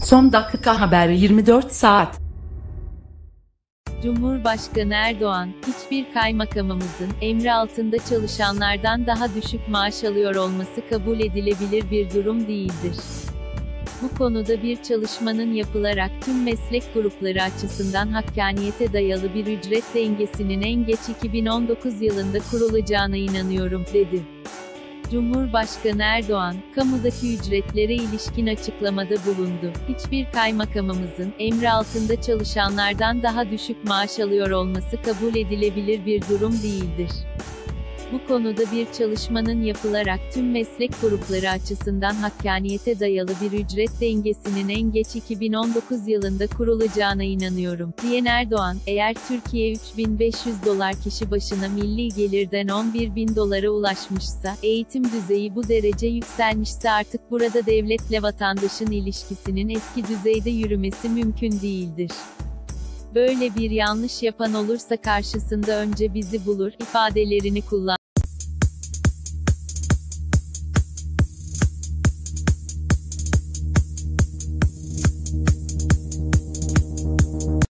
Son dakika haberi 24 saat. Cumhurbaşkanı Erdoğan, hiçbir kaymakamımızın, emri altında çalışanlardan daha düşük maaş alıyor olması kabul edilebilir bir durum değildir. Bu konuda bir çalışmanın yapılarak tüm meslek grupları açısından hakkaniyete dayalı bir ücret dengesinin en geç 2019 yılında kurulacağına inanıyorum, dedi. Cumhurbaşkanı Erdoğan, kamudaki ücretlere ilişkin açıklamada bulundu. Hiçbir kaymakamımızın, emri altında çalışanlardan daha düşük maaş alıyor olması kabul edilebilir bir durum değildir. Bu konuda bir çalışmanın yapılarak tüm meslek grupları açısından hakkaniyete dayalı bir ücret dengesinin en geç 2019 yılında kurulacağına inanıyorum, diyen Erdoğan, eğer Türkiye $3.500 kişi başına milli gelirden $11.000'a ulaşmışsa, eğitim düzeyi bu derece yükselmişse artık burada devletle vatandaşın ilişkisinin eski düzeyde yürümesi mümkün değildir. Böyle bir yanlış yapan olursa karşısında önce bizi bulur ifadelerini kullandı.